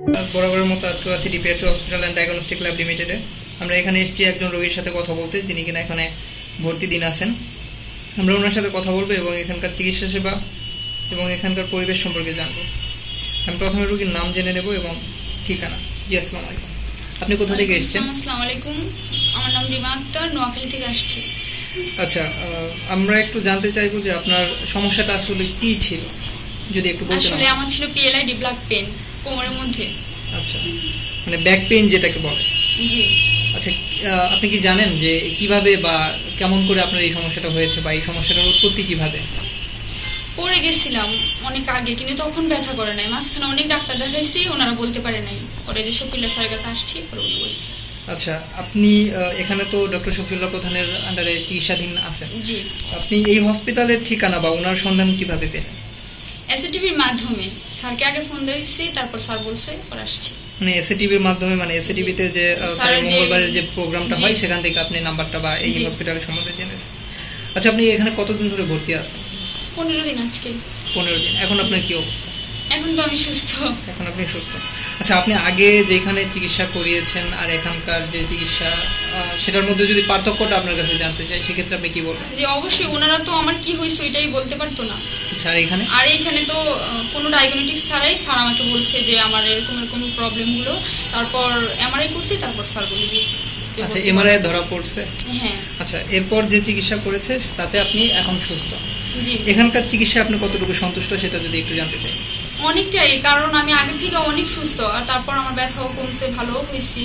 বরাবরের মতো আজকে আছি DPSC hospital and diagnostic lab লিমিটেডে। আমরা এখানে এসেছি একজন রোগীর সাথে কথা বলতে, যিনি কিনা এখানে ভর্তি দিন আছেন। আমরা ওনার সাথে কথা বলবো এবং এখানকার চিকিৎসা সেবা এবং এখানকার পরিবেশ সম্পর্কে জানবো। আমি প্রথমে রোগীর নাম জেনে নেব এবং ঠিকানা। জি, আসসালামু আলাইকুম। আপনি কোথা থেকে এসেছেন? আসসালামু আলাইকুম, আমার নাম রিমা আক্তার, নোয়াখালী থেকে আসছি। আচ্ছা, আমরা একটু জানতে চাইবো যে আপনার সমস্যাটা আসলে কি ছিল, যদি একটু বলতেন। আসলে আমার ছিল পিএলআইডি ব্ল্যাক পেন কোমরের মধ্যে। আচ্ছা, মানে ব্যাক পেইন যেটাকে বলে। জি। আচ্ছা, আপনি কি জানেন যে কিভাবে বা কেমন করে আপনার এই সমস্যাটা হয়েছে বা এই সমস্যাটার উৎপত্তি কিভাবে? পড়ে গেছিলাম অনেক আগে, কিন্তু তখন ব্যথা করে নাই। মাঝখানে অনেক ডাক্তার দেখাইছি, ওনারা বলতে পারে নাই। পরে যে শফিউল্লাহ স্যারের কাছে আসছি, পরে উনি বলছে। আচ্ছা, আপনি এখানে তো ডক্টর শফিউল্লাহ প্রধানের আন্ডারে চিকিৎসাধীন আছেন। জি। আপনি এই হসপিটালের ঠিকানা বা ওনার সন্ধান কিভাবে পেলেন? এসএটিভির মাধ্যমে স্যারকে আগে ফোন দিয়েছি, তারপর স্যার বলছে, পরে আসছি। মানে এসএটিভির মাধ্যমে, মানে এসএটিভিতে যে মঙ্গলবারের যে প্রোগ্রামটা হয় সেখান থেকে আপনি নাম্বারটা বা এই হসপিটালের সম্বন্ধে জেনেছেন। আচ্ছা, আপনি এখানে কতদিন ধরে ভর্তি আছেন? 15 দিন আজকে। 15 দিন। এখন আপনার কি অবস্থা? এখন তো আমি সুস্থ। এখন আপনি সুস্থ। আচ্ছা, আপনি আগে যেখানে চিকিৎসা করিয়েছেন আর এখানকার যে চিকিৎসা, সেটার মধ্যে যদি পার্থক্যটা আপনার কাছে জানতে চাই, সেক্ষেত্রে আপনি কি বলবেন? যে অবশ্যই ওনারা তো আমার কি হয়েছে ওইটাই বলতে পারতো না। আচ্ছা, আর এখানে তো কোনো ডায়াগনস্টিক ছাড়াই স্যার আমাকে বলছে যে আমার এরকম এরকম প্রবলেমগুলো, তারপর এমআরআই করছি, তারপর স্যার বলে দিয়েছে। আচ্ছা, এমআরআই ধরা পড়ছে? হ্যাঁ। আচ্ছা, এরপর যে চিকিৎসা করেছে তাতে আপনি এখন সুস্থ? জি। এখানকার চিকিৎসা আপনি কতটুকু সন্তুষ্ট সেটা যদি একটু জানতে চাই। অনেকটাই, কারণ আমি আগে থেকে অনেক সুস্থ, আর তারপর আমার ব্যথাও কমছে, ভালো হয়েছি।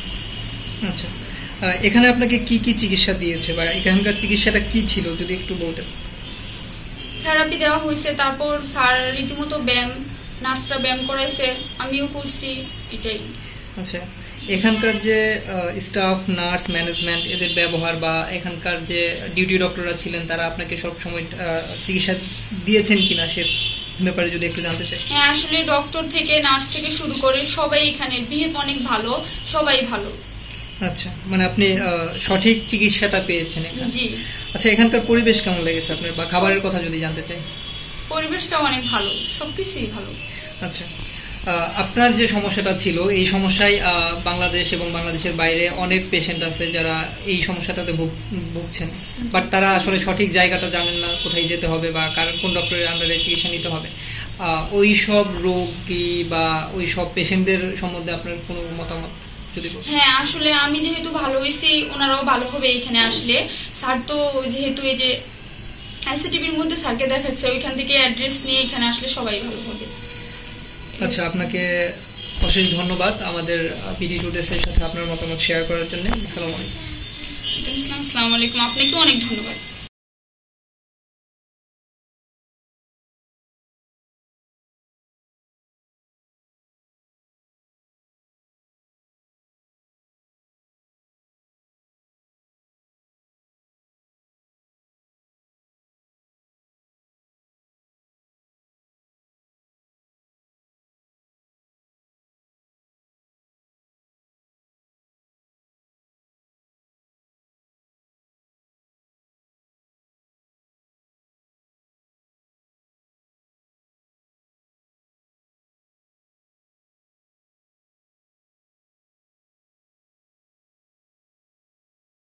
আচ্ছা, এখানে আপনাকে কি কি চিকিৎসা দিয়েছে বা এখানকার চিকিৎসাটা কি ছিল যদি একটু বলতেন? থেরাপি দেওয়া হয়েছে, তারপর স্যার রীতিমতো ব্যায়াম, নার্সরা ব্যায়াম করাইছে, আমিও করছি, এটাই। আচ্ছা, এখানকার যে স্টাফ, নার্স, ম্যানেজমেন্ট, এদের ব্যবহার বা এখানকার যে ডিউটি ডক্টররা ছিলেন, তারা আপনাকে সব সময় চিকিৎসা দিয়েছেন কিনা সে ব্যাপারে যদি একটু জানতে চাই। হ্যাঁ, আসলে ডক্টর থেকে নার্স থেকে শুরু করে সবাই এখানে বিহেভ অনেক ভালো, সবাই ভালো। আচ্ছা, মানে আপনি সঠিক চিকিৎসাটা পেয়েছেন এখানে? জি। আচ্ছা, এখানকার পরিবেশ কেমন লেগেছে আপনার বা খাবারের কথা যদি জানতে চাই? পরিবেশটা অনেক ভালো, সবকিছুই ভালো। আচ্ছা, আপনার যে সমস্যাটা ছিল, এই সমস্যায় বাংলাদেশ এবং বাংলাদেশের বাইরে অনেক পেশেন্ট আছে যারা এই সমস্যাটাতে ভুগছেন, বাট তারা আসলে সঠিক জায়গাটা জানেন না, কোথায় যেতে হবে বা কোন ডক্টরের আন্ডারে চিকিৎসা নিতে হবে। ওই সব রোগী বা ওই সব পেশেন্টদের সম্বন্ধে আপনার কোনো মতামত? হ্যাঁ, আসলে আমি যেহেতু ভালো হয়েছি, ওনারাও ভালো হবে এখানে আসলে। স্যার তো যেহেতু এই যে আইসিটিভির মধ্যে স্যারকে দেখাচ্ছে, ওইখান থেকে অ্যাড্রেস নিয়ে এখানে আসলে সবাই ভালো হবে। আচ্ছা, আপনাকে অশেষ ধন্যবাদ আমাদের পিজি টুডেসের সাথে আপনার মতামত শেয়ার করার জন্য। আসসালামু আলাইকুম। আসসালামু আলাইকুম, আপনাকেও অনেক ধন্যবাদ।